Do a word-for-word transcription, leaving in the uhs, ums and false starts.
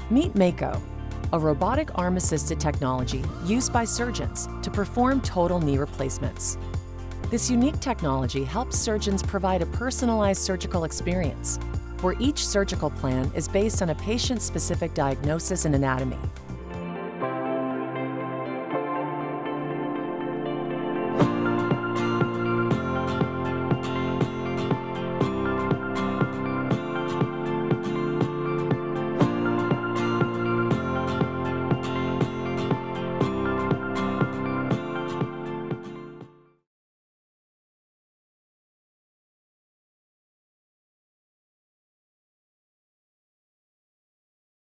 Meet Mako, a robotic arm-assisted technology used by surgeons to perform total knee replacements. This unique technology helps surgeons provide a personalized surgical experience, where each surgical plan is based on a patient-specific diagnosis and anatomy.